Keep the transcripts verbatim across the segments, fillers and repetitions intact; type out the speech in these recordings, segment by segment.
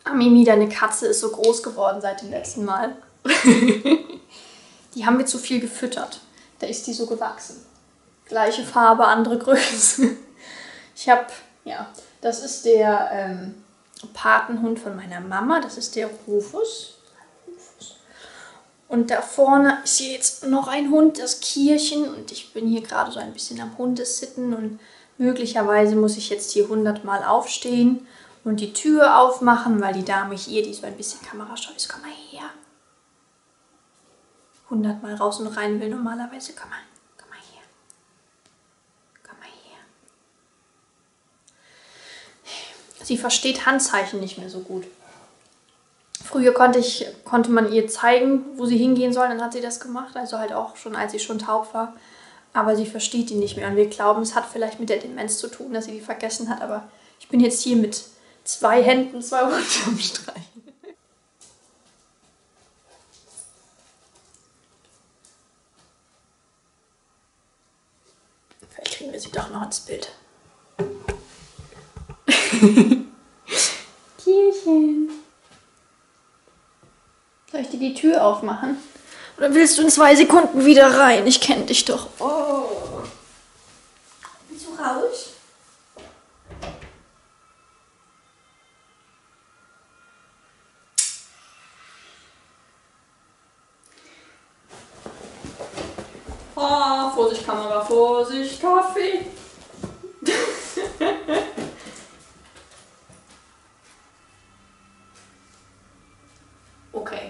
Ah, Mimi, deine Katze ist so groß geworden seit dem letzten Mal. Die haben wir zu viel gefüttert. Da ist die so gewachsen. Gleiche Farbe, andere Größe. Ich habe, ja, das ist der ähm, Patenhund von meiner Mama. Das ist der Rufus. Und da vorne ist hier jetzt noch ein Hund, das Kirchen. Und ich bin hier gerade so ein bisschen am Hundesitten. Und möglicherweise muss ich jetzt hier hundertmal aufstehen und die Tür aufmachen, weil die Dame hier, die so ein bisschen kamerascheu ist. Komm mal her. hundertmal raus und rein will normalerweise. Komm mal, komm mal her. Komm mal her. Sie versteht Handzeichen nicht mehr so gut. Früher konnte, ich, konnte man ihr zeigen, wo sie hingehen soll, dann hat sie das gemacht. Also halt auch schon, als sie schon taub war. Aber sie versteht die nicht mehr. Und wir glauben, es hat vielleicht mit der Demenz zu tun, dass sie die vergessen hat. Aber ich bin jetzt hier mit zwei Händen, zwei Hunde am Streichen. Vielleicht kriegen wir sie doch noch ins Bild. Tierchen. Soll ich dir die Tür aufmachen? Oder willst du in zwei Sekunden wieder rein? Ich kenne dich doch. Oh. Willst du raus? Oh, Vorsicht Kamera, Vorsicht Kaffee. Okay.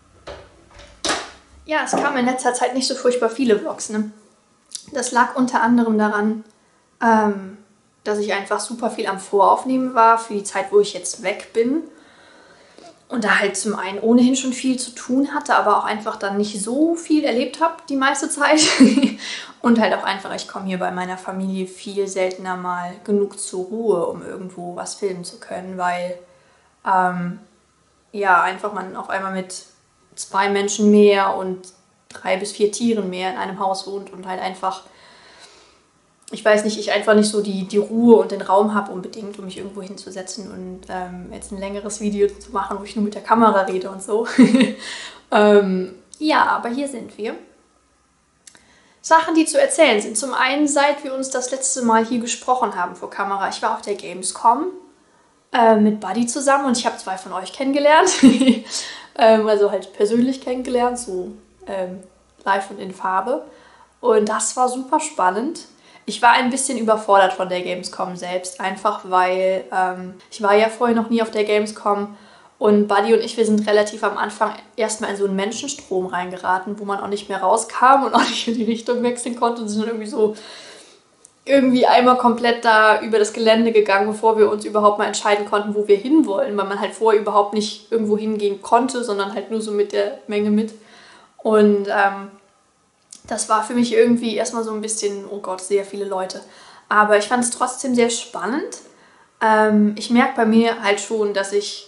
Ja, es kamen in letzter Zeit nicht so furchtbar viele Vlogs, ne? Das lag unter anderem daran, ähm, dass ich einfach super viel am Voraufnehmen war für die Zeit, wo ich jetzt weg bin. Und da halt zum einen ohnehin schon viel zu tun hatte, aber auch einfach dann nicht so viel erlebt habe die meiste Zeit. Und halt auch einfach, ich komme hier bei meiner Familie viel seltener mal genug zur Ruhe, um irgendwo was filmen zu können, weil ähm, ja, einfach man auf einmal mit zwei Menschen mehr und drei bis vier Tieren mehr in einem Haus wohnt und halt einfach, ich weiß nicht, ich einfach nicht so die, die Ruhe und den Raum habe unbedingt, um mich irgendwo hinzusetzen und ähm, jetzt ein längeres Video zu machen, wo ich nur mit der Kamera rede und so. ähm, ja, aber hier sind wir. Sachen, die zu erzählen sind. Zum einen, seit wir uns das letzte Mal hier gesprochen haben vor Kamera. Ich war auf der Gamescom äh, mit Buddy zusammen und ich habe zwei von euch kennengelernt. ähm, also halt persönlich kennengelernt, so ähm, live und in Farbe. Und das war super spannend. Ich war ein bisschen überfordert von der Gamescom selbst, einfach weil ähm, ich war ja vorher noch nie auf der Gamescom und Buddy und ich, wir sind relativ am Anfang erstmal in so einen Menschenstrom reingeraten, wo man auch nicht mehr rauskam und auch nicht in die Richtung wechseln konnte und sind irgendwie so irgendwie einmal komplett da über das Gelände gegangen, bevor wir uns überhaupt mal entscheiden konnten, wo wir hinwollen, weil man halt vorher überhaupt nicht irgendwo hingehen konnte, sondern halt nur so mit der Menge mit. Und ähm, das war für mich irgendwie erstmal so ein bisschen, oh Gott, sehr viele Leute. Aber ich fand es trotzdem sehr spannend. Ähm, ich merke bei mir halt schon, dass ich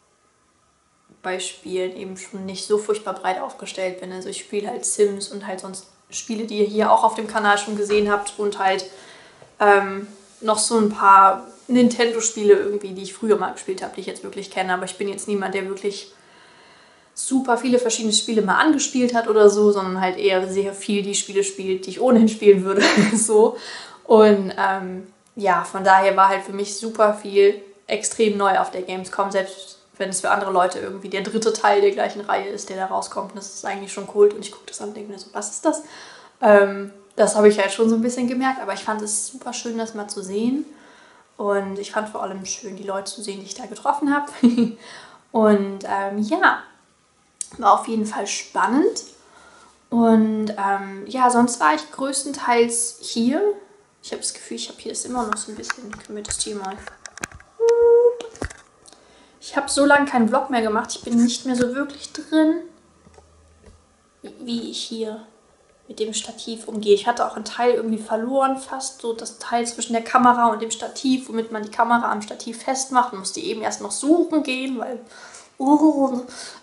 bei Spielen eben schon nicht so furchtbar breit aufgestellt bin. Also ich spiele halt Sims und halt sonst Spiele, die ihr hier auch auf dem Kanal schon gesehen habt und halt ähm, noch so ein paar Nintendo-Spiele irgendwie, die ich früher mal gespielt habe, die ich jetzt wirklich kenne. Aber ich bin jetzt niemand, der wirklich super viele verschiedene Spiele mal angespielt hat oder so, sondern halt eher sehr viel die Spiele spielt, die ich ohnehin spielen würde. so. Und ähm, ja, von daher war halt für mich super viel extrem neu auf der Gamescom, selbst wenn es für andere Leute irgendwie der dritte Teil der gleichen Reihe ist, der da rauskommt. Und das ist eigentlich schon Kult und ich gucke das an und denke mir so, was ist das? Ähm, das habe ich halt schon so ein bisschen gemerkt, aber ich fand es super schön, das mal zu sehen. Und ich fand vor allem schön, die Leute zu sehen, die ich da getroffen habe. und ähm, ja, war auf jeden Fall spannend. Und ähm, ja, sonst war ich größtenteils hier. Ich habe das Gefühl, ich habe hier ist immer noch so ein bisschen, können wir das hier mal... Ich habe so lange keinen Vlog mehr gemacht, ich bin nicht mehr so wirklich drin, wie ich hier mit dem Stativ umgehe. Ich hatte auch einen Teil irgendwie verloren, fast so das Teil zwischen der Kamera und dem Stativ, womit man die Kamera am Stativ festmacht. Man musste eben erst noch suchen gehen, weil... Uh.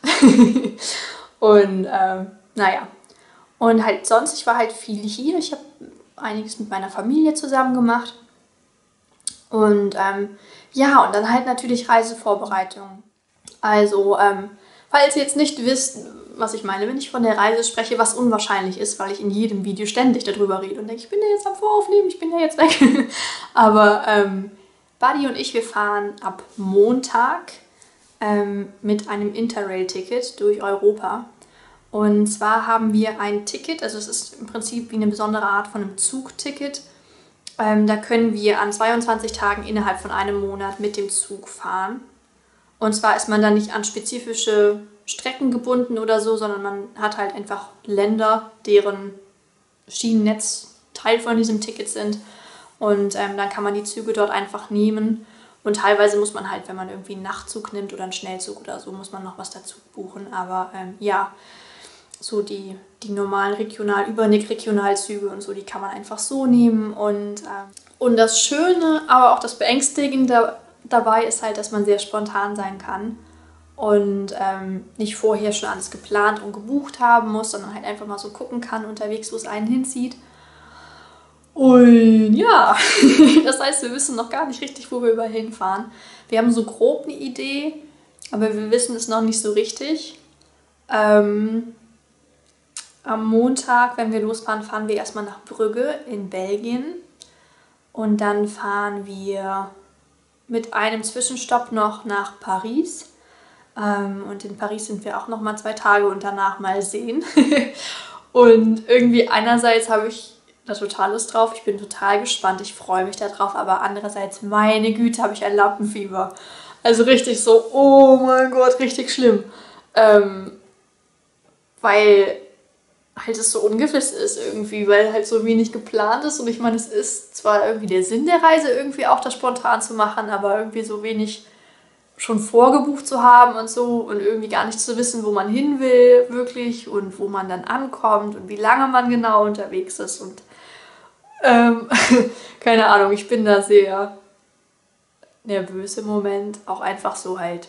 und ähm, naja. Und halt sonst, ich war halt viel hier. Ich habe einiges mit meiner Familie zusammen gemacht. Und ähm, ja, und dann halt natürlich Reisevorbereitungen. Also, ähm, falls ihr jetzt nicht wisst, was ich meine, wenn ich von der Reise spreche, was unwahrscheinlich ist, weil ich in jedem Video ständig darüber rede und denke, ich bin ja jetzt am Voraufnehmen, ich bin ja jetzt weg. Aber ähm, Buddy und ich, wir fahren ab Montag ähm, mit einem Interrail-Ticket durch Europa. Und zwar haben wir ein Ticket, also es ist im Prinzip wie eine besondere Art von einem Zugticket. Ähm, da können wir an zweiundzwanzig Tagen innerhalb von einem Monat mit dem Zug fahren. Und zwar ist man dann nicht an spezifische Strecken gebunden oder so, sondern man hat halt einfach Länder, deren Schienennetz Teil von diesem Ticket sind. Und ähm, dann kann man die Züge dort einfach nehmen. Und teilweise muss man halt, wenn man irgendwie einen Nachtzug nimmt oder einen Schnellzug oder so, muss man noch was dazu buchen. Aber ähm, ja, so die, die normalen Regional-, Übernick-Regionalzüge und so, die kann man einfach so nehmen. Und, ähm, und das Schöne, aber auch das Beängstigende dabei ist halt, dass man sehr spontan sein kann. Und ähm, nicht vorher schon alles geplant und gebucht haben muss, sondern halt einfach mal so gucken kann unterwegs, wo es einen hinzieht. Und ja, das heißt, wir wissen noch gar nicht richtig, wo wir überall hinfahren. Wir haben so grob eine Idee, aber wir wissen es noch nicht so richtig. Ähm, am Montag, wenn wir losfahren, fahren wir erstmal nach Brügge in Belgien. Und dann fahren wir mit einem Zwischenstopp noch nach Paris. Und in Paris sind wir auch noch mal zwei Tage und danach mal sehen. Und irgendwie einerseits habe ich da total Lust drauf. Ich bin total gespannt. Ich freue mich darauf. Aber andererseits, meine Güte, habe ich ein Lampenfieber. Also richtig so, oh mein Gott, richtig schlimm. Ähm, weil halt es so ungewiss ist irgendwie, weil halt so wenig geplant ist. Und ich meine, es ist zwar irgendwie der Sinn der Reise, irgendwie auch das spontan zu machen, aber irgendwie so wenig schon vorgebucht zu haben und so und irgendwie gar nicht zu wissen, wo man hin will wirklich und wo man dann ankommt und wie lange man genau unterwegs ist und ähm, keine Ahnung, ich bin da sehr nervös im Moment, auch einfach so halt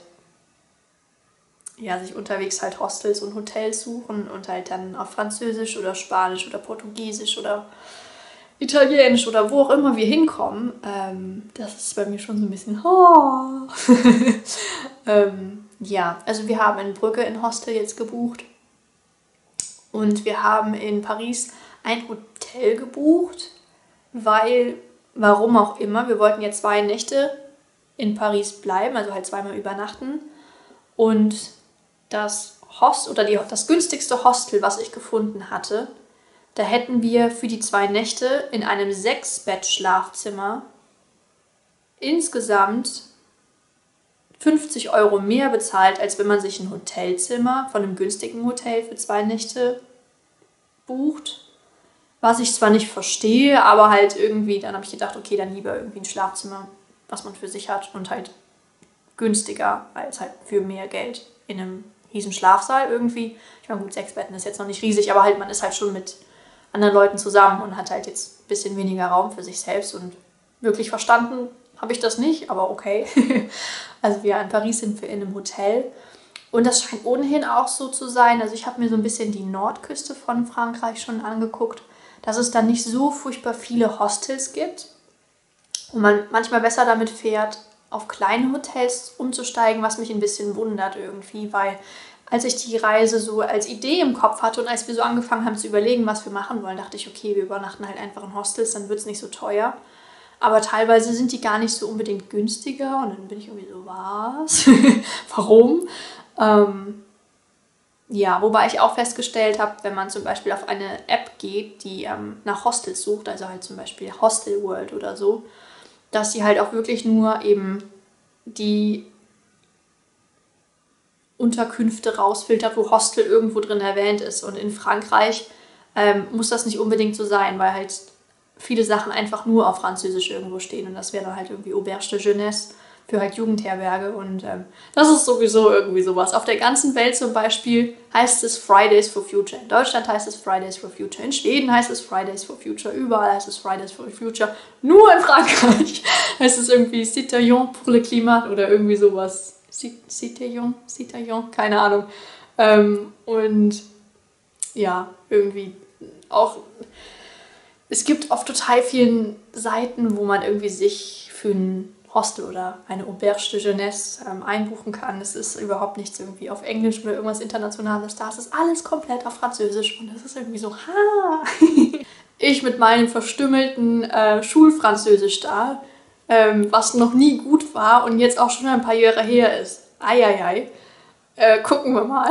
ja, sich unterwegs halt Hostels und Hotels suchen und halt dann auf Französisch oder Spanisch oder Portugiesisch oder Italienisch oder wo auch immer wir hinkommen, ähm, das ist bei mir schon so ein bisschen oh. ähm, ja, also wir haben in Brügge ein Hostel jetzt gebucht und wir haben in Paris ein Hotel gebucht, weil, warum auch immer, wir wollten jetzt zwei Nächte in Paris bleiben, also halt zweimal übernachten und das Host oder die, das günstigste Hostel, was ich gefunden hatte, da hätten wir für die zwei Nächte in einem Sechs-Bett-Schlafzimmer insgesamt fünfzig Euro mehr bezahlt, als wenn man sich ein Hotelzimmer von einem günstigen Hotel für zwei Nächte bucht. Was ich zwar nicht verstehe, aber halt irgendwie, dann habe ich gedacht, okay, dann lieber irgendwie ein Schlafzimmer, was man für sich hat und halt günstiger als halt für mehr Geld in einem riesen Schlafsaal irgendwie. Ich meine, gut, sechs Betten ist jetzt noch nicht riesig, aber halt man ist halt schon mit anderen Leuten zusammen und hat halt jetzt ein bisschen weniger Raum für sich selbst und wirklich verstanden habe ich das nicht, aber okay. Also wir in Paris sind wir in einem Hotel und das scheint ohnehin auch so zu sein. Also ich habe mir so ein bisschen die Nordküste von Frankreich schon angeguckt, dass es da nicht so furchtbar viele Hostels gibt und man manchmal besser damit fährt, auf kleine Hotels umzusteigen, was mich ein bisschen wundert irgendwie, weil als ich die Reise so als Idee im Kopf hatte und als wir so angefangen haben zu überlegen, was wir machen wollen, dachte ich, okay, wir übernachten halt einfach in Hostels, dann wird es nicht so teuer. Aber teilweise sind die gar nicht so unbedingt günstiger und dann bin ich irgendwie so, was? Warum? Ähm, ja, wobei ich auch festgestellt habe, wenn man zum Beispiel auf eine App geht, die ähm, nach Hostels sucht, also halt zum Beispiel Hostel World oder so, dass sie halt auch wirklich nur eben die Unterkünfte rausfiltert, wo Hostel irgendwo drin erwähnt ist. Und in Frankreich ähm, muss das nicht unbedingt so sein, weil halt viele Sachen einfach nur auf Französisch irgendwo stehen. Und das wäre dann halt irgendwie Auberge de Jeunesse für halt Jugendherberge. Und ähm, das ist sowieso irgendwie sowas. Auf der ganzen Welt zum Beispiel heißt es Fridays for Future. In Deutschland heißt es Fridays for Future. In Schweden heißt es Fridays for Future. Überall heißt es Fridays for Future. Nur in Frankreich heißt es irgendwie Citoyen pour le Climat oder irgendwie sowas. Citoyen, Citoyen, keine Ahnung. Ähm, und ja, irgendwie auch, es gibt auf total vielen Seiten, wo man irgendwie sich für ein Hostel oder eine Auberge de Jeunesse ähm, einbuchen kann. Es ist überhaupt nichts irgendwie auf Englisch oder irgendwas Internationales da. Es ist alles komplett auf Französisch und es ist irgendwie so, ha! Ich mit meinem verstümmelten äh, Schulfranzösisch da, ähm, was noch nie gut war und jetzt auch schon ein paar Jahre her ist. Eieiei. Äh, gucken wir mal.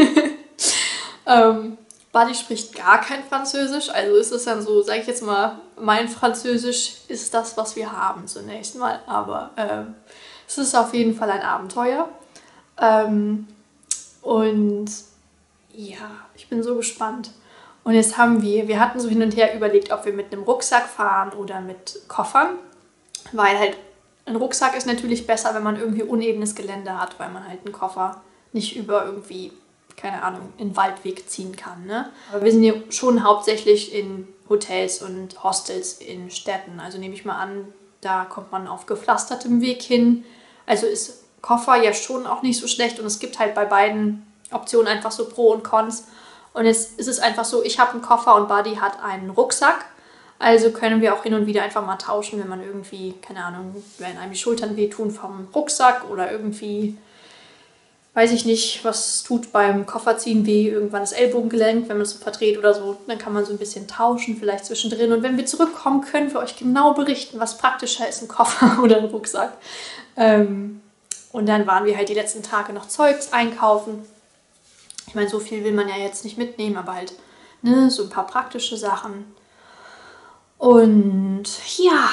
ähm, Buddy spricht gar kein Französisch, also ist es dann so, sage ich jetzt mal, mein Französisch ist das, was wir haben zunächst mal, aber ähm, es ist auf jeden Fall ein Abenteuer. Ähm, und ja, ich bin so gespannt. Und jetzt haben wir, wir hatten so hin und her überlegt, ob wir mit einem Rucksack fahren oder mit Koffern, weil halt ein Rucksack ist natürlich besser, wenn man irgendwie unebenes Gelände hat, weil man halt einen Koffer nicht über irgendwie, keine Ahnung, in den Waldweg ziehen kann, ne? Aber wir sind hier schon hauptsächlich in Hotels und Hostels in Städten. Also nehme ich mal an, da kommt man auf gepflastertem Weg hin. Also ist Koffer ja schon auch nicht so schlecht und es gibt halt bei beiden Optionen einfach so Pro und Cons. Und jetzt ist es einfach so, ich habe einen Koffer und Buddy hat einen Rucksack. Also können wir auch hin und wieder einfach mal tauschen, wenn man irgendwie, keine Ahnung, wenn einem die Schultern wehtun vom Rucksack oder irgendwie, weiß ich nicht, was tut beim Kofferziehen weh, irgendwann das Ellbogengelenk, wenn man es so verdreht oder so, dann kann man so ein bisschen tauschen, vielleicht zwischendrin. Und wenn wir zurückkommen, können wir euch genau berichten, was praktischer ist, ein Koffer oder ein Rucksack. Ähm, und dann waren wir halt die letzten Tage noch Zeugs einkaufen. Ich meine, so viel will man ja jetzt nicht mitnehmen, aber halt, ne, so ein paar praktische Sachen. Und ja,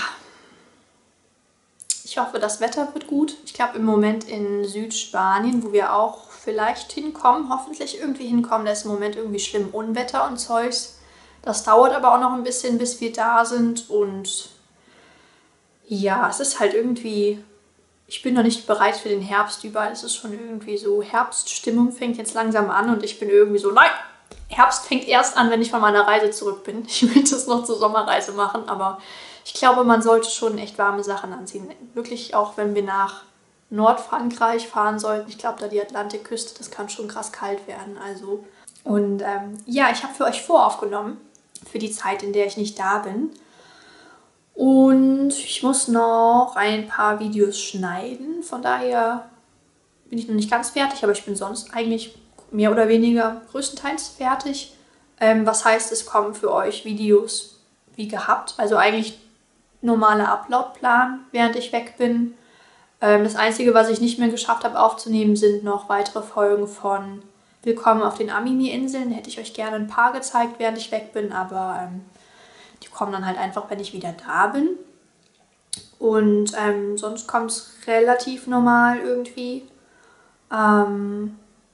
ich hoffe, das Wetter wird gut. Ich glaube, im Moment in Südspanien, wo wir auch vielleicht hinkommen, hoffentlich irgendwie hinkommen, da ist im Moment irgendwie schlimm Unwetter und Zeugs. Das dauert aber auch noch ein bisschen, bis wir da sind. Und ja, es ist halt irgendwie, ich bin noch nicht bereit für den Herbst überall. Es ist schon irgendwie so, Herbststimmung fängt jetzt langsam an und ich bin irgendwie so, nein! Herbst fängt erst an, wenn ich von meiner Reise zurück bin. Ich will das noch zur Sommerreise machen, aber ich glaube, man sollte schon echt warme Sachen anziehen. Wirklich auch, wenn wir nach Nordfrankreich fahren sollten. Ich glaube, da die Atlantikküste, das kann schon krass kalt werden. Also. Und ähm, ja, ich habe für euch voraufgenommen, für die Zeit, in der ich nicht da bin. Und ich muss noch ein paar Videos schneiden. Von daher bin ich noch nicht ganz fertig, aber ich bin sonst eigentlich mehr oder weniger größtenteils fertig. Ähm, was heißt, es kommen für euch Videos wie gehabt. Also eigentlich normaler Uploadplan, während ich weg bin. Ähm, das Einzige, was ich nicht mehr geschafft habe aufzunehmen, sind noch weitere Folgen von Willkommen auf den Amimi-Inseln. Hätte ich euch gerne ein paar gezeigt, während ich weg bin, aber ähm, die kommen dann halt einfach, wenn ich wieder da bin. Und ähm, sonst kommt es relativ normal irgendwie. Ähm,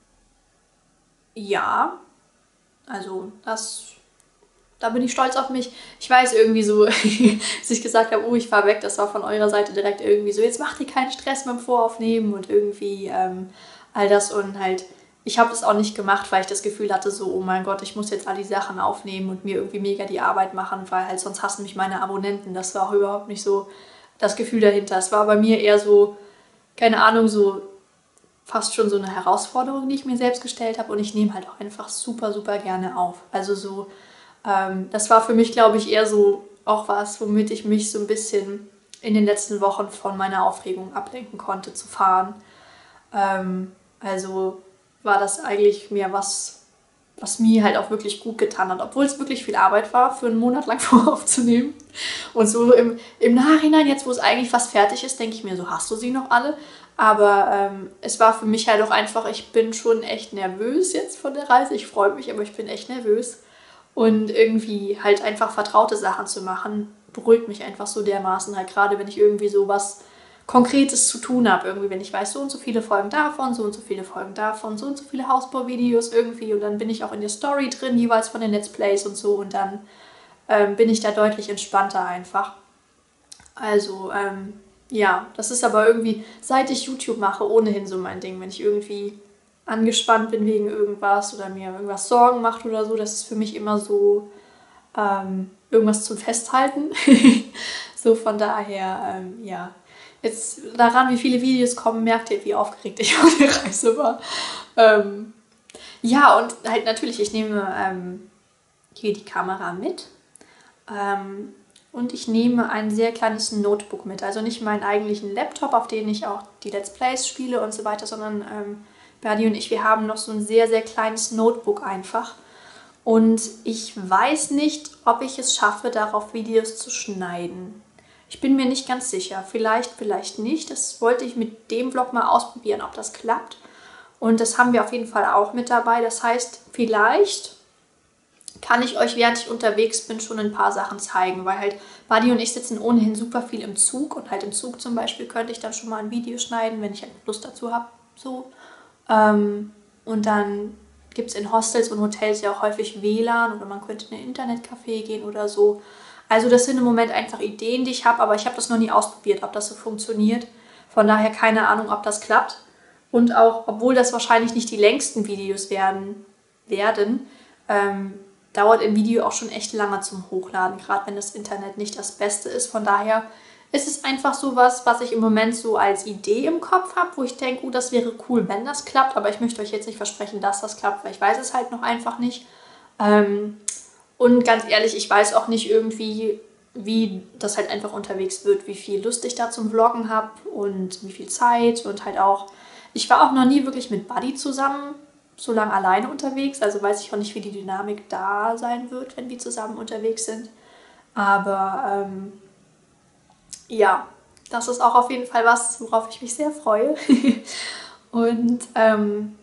Ja, also das, da bin ich stolz auf mich. Ich weiß irgendwie so, als ich gesagt habe, oh, ich fahre weg, das war von eurer Seite direkt irgendwie so, jetzt macht ihr keinen Stress beim Voraufnehmen und irgendwie ähm, all das und halt, ich habe das auch nicht gemacht, weil ich das Gefühl hatte so, oh mein Gott, ich muss jetzt all die Sachen aufnehmen und mir irgendwie mega die Arbeit machen, weil halt sonst hassen mich meine Abonnenten. Das war auch überhaupt nicht so das Gefühl dahinter. Es war bei mir eher so, keine Ahnung, so fast schon so eine Herausforderung, die ich mir selbst gestellt habe und ich nehme halt auch einfach super, super gerne auf. Also so, ähm, das war für mich, glaube ich, eher so auch was, womit ich mich so ein bisschen in den letzten Wochen von meiner Aufregung ablenken konnte, zu fahren. Ähm, also war das eigentlich mehr was, was mir halt auch wirklich gut getan hat, obwohl es wirklich viel Arbeit war, für einen Monat lang voraufzunehmen. Und so im, im Nachhinein, jetzt wo es eigentlich fast fertig ist, denke ich mir so, hast du sie noch alle? Aber ähm, es war für mich halt auch einfach, ich bin schon echt nervös jetzt von der Reise. Ich freue mich, aber ich bin echt nervös. Und irgendwie halt einfach vertraute Sachen zu machen, beruhigt mich einfach so dermaßen. Halt gerade, wenn ich irgendwie so was Konkretes zu tun habe. Irgendwie, wenn ich weiß, so und so viele Folgen davon, so und so viele Folgen davon, so und so viele Hausbauvideos irgendwie. Und dann bin ich auch in der Story drin, jeweils von den Let's Plays und so. Und dann ähm, bin ich da deutlich entspannter einfach. Also, ähm... ja, das ist aber irgendwie, seit ich YouTube mache, ohnehin so mein Ding. Wenn ich irgendwie angespannt bin wegen irgendwas oder mir irgendwas Sorgen macht oder so, das ist für mich immer so ähm, irgendwas zum Festhalten. So von daher, ähm, ja. Jetzt daran, wie viele Videos kommen, merkt ihr, wie aufgeregt ich auf der Reise war. Ähm, ja, und halt natürlich, ich nehme ähm, hier die Kamera mit. Ähm, und ich nehme ein sehr kleines Notebook mit. Also nicht meinen eigentlichen Laptop, auf den ich auch die Let's Plays spiele und so weiter, sondern ähm, Berdi und ich, wir haben noch so ein sehr, sehr kleines Notebook einfach. Und ich weiß nicht, ob ich es schaffe, darauf Videos zu schneiden. Ich bin mir nicht ganz sicher. Vielleicht, vielleicht nicht. Das wollte ich mit dem Vlog mal ausprobieren, ob das klappt. Und das haben wir auf jeden Fall auch mit dabei. Das heißt, vielleicht kann ich euch, während ich unterwegs bin, schon ein paar Sachen zeigen. Weil halt Buddy und ich sitzen ohnehin super viel im Zug. Und halt im Zug zum Beispiel könnte ich dann schon mal ein Video schneiden, wenn ich halt Lust dazu habe. So. Ähm, und dann gibt es in Hostels und Hotels ja auch häufig W L A N oder man könnte in ein Internetcafé gehen oder so. Also das sind im Moment einfach Ideen, die ich habe, aber ich habe das noch nie ausprobiert, ob das so funktioniert. Von daher keine Ahnung, ob das klappt. Und auch, obwohl das wahrscheinlich nicht die längsten Videos werden, werden ähm, dauert ein Video auch schon echt lange zum Hochladen, gerade wenn das Internet nicht das Beste ist. Von daher ist es einfach so was, was ich im Moment so als Idee im Kopf habe, wo ich denke, oh, das wäre cool, wenn das klappt. Aber ich möchte euch jetzt nicht versprechen, dass das klappt, weil ich weiß es halt noch einfach nicht. Ähm, und ganz ehrlich, ich weiß auch nicht irgendwie, wie das halt einfach unterwegs wird, wie viel Lust ich da zum Vloggen habe und wie viel Zeit. Und halt auch, ich war auch noch nie wirklich mit Buddy zusammen so lange alleine unterwegs. Also weiß ich auch nicht, wie die Dynamik da sein wird, wenn wir zusammen unterwegs sind. Aber ähm, ja, das ist auch auf jeden Fall was, worauf ich mich sehr freue. Und ähm,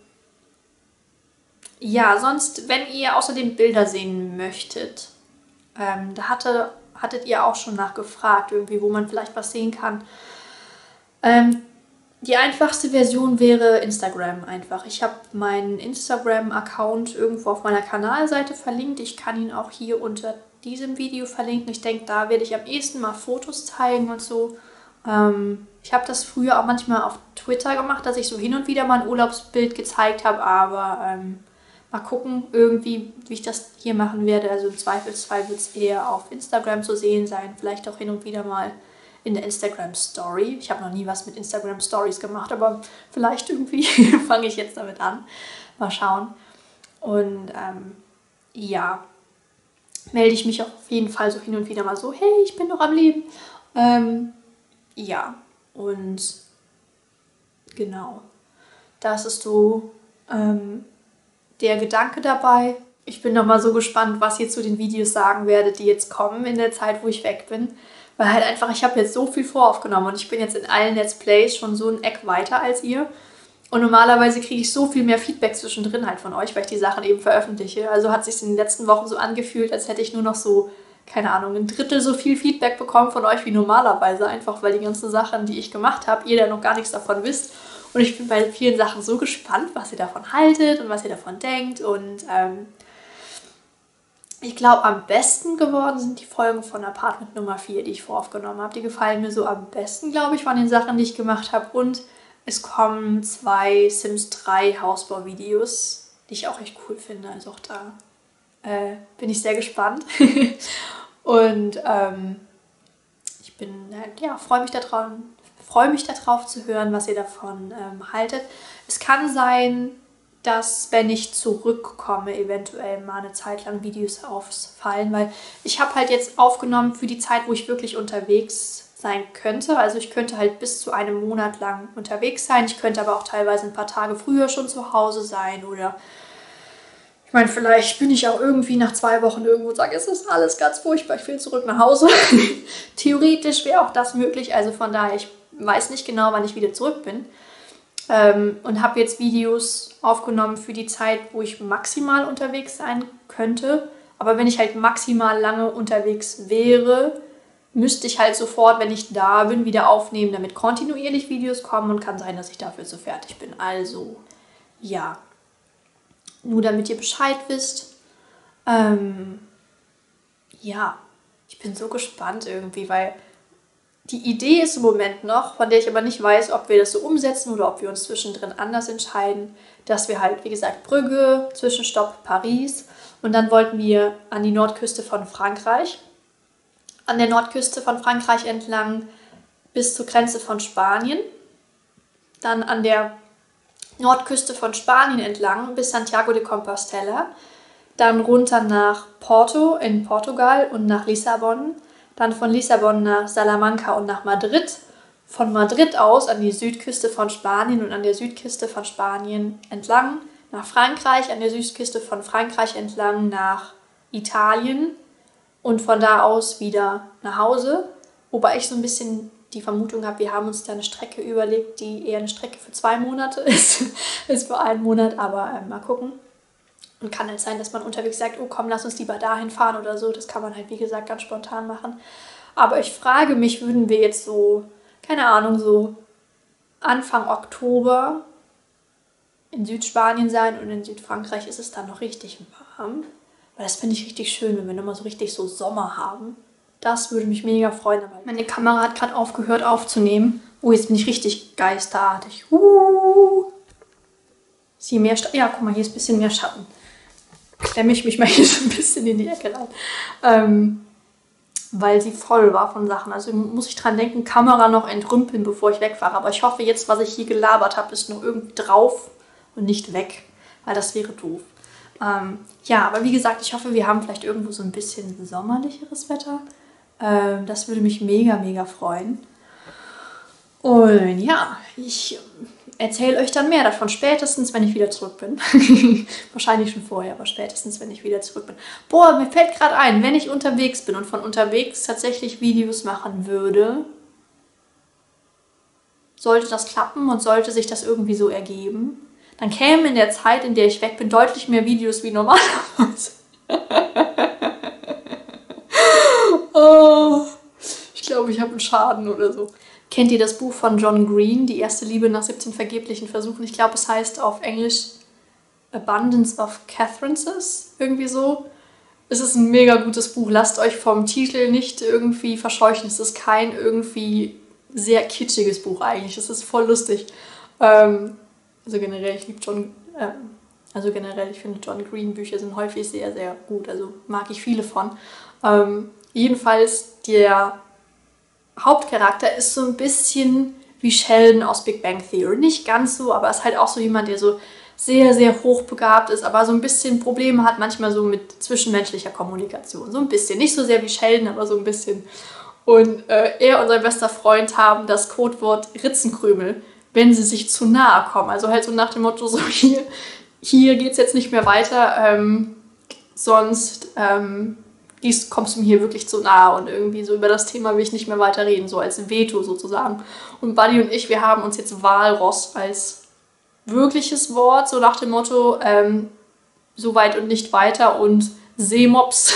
ja, sonst, wenn ihr außerdem Bilder sehen möchtet, ähm, da hatte, hattet ihr auch schon nachgefragt, irgendwie, wo man vielleicht was sehen kann. Ähm, die einfachste Version wäre Instagram einfach. Ich habe meinen Instagram-Account irgendwo auf meiner Kanalseite verlinkt. Ich kann ihn auch hier unter diesem Video verlinken. Ich denke, da werde ich am ehesten mal Fotos zeigen und so. Ähm, ich habe das früher auch manchmal auf Twitter gemacht, dass ich so hin und wieder mal ein Urlaubsbild gezeigt habe, aber ähm, mal gucken irgendwie, wie ich das hier machen werde. Also im Zweifelsfall wird es eher auf Instagram zu sehen sein, vielleicht auch hin und wieder mal in der Instagram Story. Ich habe noch nie was mit Instagram Stories gemacht, aber vielleicht irgendwie fange ich jetzt damit an. Mal schauen. Und ähm, ja, melde ich mich auf jeden Fall so hin und wieder mal so, hey, ich bin noch am Leben. Ähm, ja, und genau, das ist so ähm, der Gedanke dabei. Ich bin noch mal so gespannt, was ihr zu den Videos sagen werdet, die jetzt kommen in der Zeit, wo ich weg bin. Weil halt einfach, ich habe jetzt so viel voraufgenommen und ich bin jetzt in allen Let's Plays schon so ein Eck weiter als ihr. Und normalerweise kriege ich so viel mehr Feedback zwischendrin halt von euch, weil ich die Sachen eben veröffentliche. Also hat es sich in den letzten Wochen so angefühlt, als hätte ich nur noch so, keine Ahnung, ein Drittel so viel Feedback bekommen von euch wie normalerweise. Einfach weil die ganzen Sachen, die ich gemacht habe, ihr da noch gar nichts davon wisst. Und ich bin bei vielen Sachen so gespannt, was ihr davon haltet und was ihr davon denkt. Und ähm, ich glaube, am besten geworden sind die Folgen von Apartment Nummer vier, die ich voraufgenommen habe. Die gefallen mir so am besten, glaube ich, von den Sachen, die ich gemacht habe. Und es kommen zwei Sims drei Hausbau-Videos, die ich auch echt cool finde. Also auch da äh, bin ich sehr gespannt. Und ähm, ich bin, äh, ja, freue mich darauf, freue mich darauf zu hören, was ihr davon ähm, haltet. Es kann sein, dass, wenn ich zurückkomme, eventuell mal eine Zeit lang Videos ausfallen, weil ich habe halt jetzt aufgenommen für die Zeit, wo ich wirklich unterwegs sein könnte. Also ich könnte halt bis zu einem Monat lang unterwegs sein. Ich könnte aber auch teilweise ein paar Tage früher schon zu Hause sein oder ich meine, vielleicht bin ich auch irgendwie nach zwei Wochen irgendwo und sage, es ist alles ganz furchtbar, ich will zurück nach Hause. Theoretisch wäre auch das möglich, also von daher, ich weiß nicht genau, wann ich wieder zurück bin. Ähm, und habe jetzt Videos aufgenommen für die Zeit, wo ich maximal unterwegs sein könnte. Aber wenn ich halt maximal lange unterwegs wäre, müsste ich halt sofort, wenn ich da bin, wieder aufnehmen, damit kontinuierlich Videos kommen und kann sein, dass ich dafür so fertig bin. Also, ja. Nur damit ihr Bescheid wisst. Ähm, ja, ich bin so gespannt irgendwie, weil die Idee ist im Moment noch, von der ich aber nicht weiß, ob wir das so umsetzen oder ob wir uns zwischendrin anders entscheiden, dass wir halt, wie gesagt, Brügge, Zwischenstopp Paris und dann wollten wir an die Nordküste von Frankreich, an der Nordküste von Frankreich entlang bis zur Grenze von Spanien, dann an der Nordküste von Spanien entlang bis Santiago de Compostela, dann runter nach Porto in Portugal und nach Lissabon, dann von Lissabon nach Salamanca und nach Madrid. Von Madrid aus an die Südküste von Spanien und an der Südküste von Spanien entlang nach Frankreich, an der Südküste von Frankreich entlang nach Italien und von da aus wieder nach Hause. Wobei ich so ein bisschen die Vermutung habe, wir haben uns da eine Strecke überlegt, die eher eine Strecke für zwei Monate ist, ist für einen Monat, aber äh, mal gucken. Und kann halt sein, dass man unterwegs sagt, oh komm, lass uns lieber dahin fahren oder so. Das kann man halt, wie gesagt, ganz spontan machen. Aber ich frage mich, würden wir jetzt so, keine Ahnung, so Anfang Oktober in Südspanien sein und in Südfrankreich ist es dann noch richtig warm. Weil das finde ich richtig schön, wenn wir nochmal so richtig so Sommer haben. Das würde mich mega freuen. Aber meine Kamera hat gerade aufgehört aufzunehmen. Oh, jetzt bin ich richtig geisterartig. Uh. Ist hier mehr Schatten? Ja, guck mal, hier ist ein bisschen mehr Schatten. Klemme ich mich mal hier so ein bisschen in die Ecke rein. Ähm, weil sie voll war von Sachen. Also muss ich dran denken, Kamera noch entrümpeln, bevor ich wegfahre. Aber ich hoffe jetzt, was ich hier gelabert habe, ist noch irgendwie drauf und nicht weg. Weil das wäre doof. Ähm, ja, aber wie gesagt, ich hoffe, wir haben vielleicht irgendwo so ein bisschen sommerlicheres Wetter. Ähm, das würde mich mega, mega freuen. Und ja, ich erzähle euch dann mehr davon, spätestens, wenn ich wieder zurück bin. Wahrscheinlich schon vorher, aber spätestens, wenn ich wieder zurück bin. Boah, mir fällt gerade ein, wenn ich unterwegs bin und von unterwegs tatsächlich Videos machen würde, sollte das klappen und sollte sich das irgendwie so ergeben, dann kämen in der Zeit, in der ich weg bin, deutlich mehr Videos wie normalerweise. Oh, ich glaube, ich habe einen Schaden oder so. Kennt ihr das Buch von John Green, Die erste Liebe nach siebzehn vergeblichen Versuchen? Ich glaube, es heißt auf Englisch Abundance of Catharine's, irgendwie so. Es ist ein mega gutes Buch. Lasst euch vom Titel nicht irgendwie verscheuchen. Es ist kein irgendwie sehr kitschiges Buch eigentlich. Es ist voll lustig. Ähm, also generell, ich liebe John... Ähm, also generell, ich finde John Green Bücher sind häufig sehr, sehr gut. Also mag ich viele von. Ähm, jedenfalls, der Hauptcharakter ist so ein bisschen wie Sheldon aus Big Bang Theory. Nicht ganz so, aber ist halt auch so jemand, der so sehr, sehr hochbegabt ist, aber so ein bisschen Probleme hat manchmal so mit zwischenmenschlicher Kommunikation. So ein bisschen. Nicht so sehr wie Sheldon, aber so ein bisschen. Und äh, er und sein bester Freund haben das Codewort Ritzenkrümel, wenn sie sich zu nahe kommen. Also halt so nach dem Motto, so hier, hier geht es jetzt nicht mehr weiter, ähm, sonst ähm, dies kommst du mir hier wirklich zu nahe und irgendwie so über das Thema will ich nicht mehr weiter reden, so als Veto sozusagen. Und Buddy und ich, wir haben uns jetzt Walross als wirkliches Wort, so nach dem Motto, ähm, so weit und nicht weiter und Seemops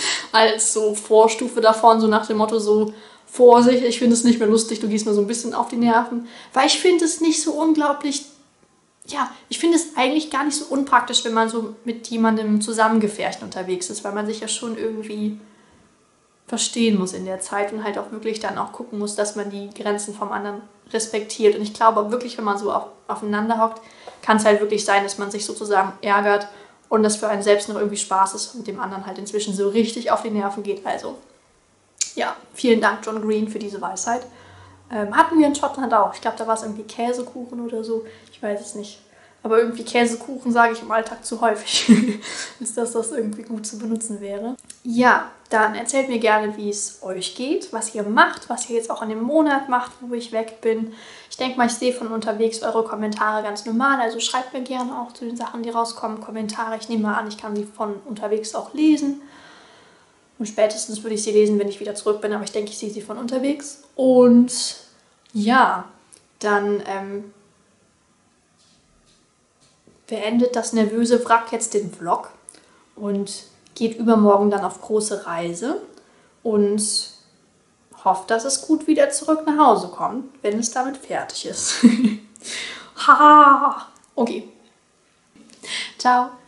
als so Vorstufe davon, so nach dem Motto so Vorsicht, ich finde es nicht mehr lustig, du gehst mir so ein bisschen auf die Nerven, weil ich finde es nicht so unglaublich, ja, ich finde es eigentlich gar nicht so unpraktisch, wenn man so mit jemandem zusammengefärcht unterwegs ist, weil man sich ja schon irgendwie verstehen muss in der Zeit und halt auch wirklich dann auch gucken muss, dass man die Grenzen vom anderen respektiert. Und ich glaube wirklich, wenn man so auf, aufeinander hockt, kann es halt wirklich sein, dass man sich sozusagen ärgert und das für einen selbst noch irgendwie Spaß ist und dem anderen halt inzwischen so richtig auf die Nerven geht. Also, ja, vielen Dank John Green für diese Weisheit. Ähm, hatten wir in Schottland auch. Ich glaube, da war es irgendwie Käsekuchen oder so. Ich weiß es nicht. Aber irgendwie Käsekuchen sage ich im Alltag zu häufig, als dass das irgendwie gut zu benutzen wäre. Ja, dann erzählt mir gerne, wie es euch geht, was ihr macht, was ihr jetzt auch in dem Monat macht, wo ich weg bin. Ich denke mal, ich sehe von unterwegs eure Kommentare ganz normal. Also schreibt mir gerne auch zu den Sachen, die rauskommen, Kommentare. Ich nehme mal an, ich kann sie von unterwegs auch lesen. Und spätestens würde ich sie lesen, wenn ich wieder zurück bin. Aber ich denke, ich sehe sie von unterwegs. Und ja, dann ähm, beendet das nervöse Wrack jetzt den Vlog und geht übermorgen dann auf große Reise und hofft, dass es gut wieder zurück nach Hause kommt, wenn es damit fertig ist. Haha, okay. Ciao.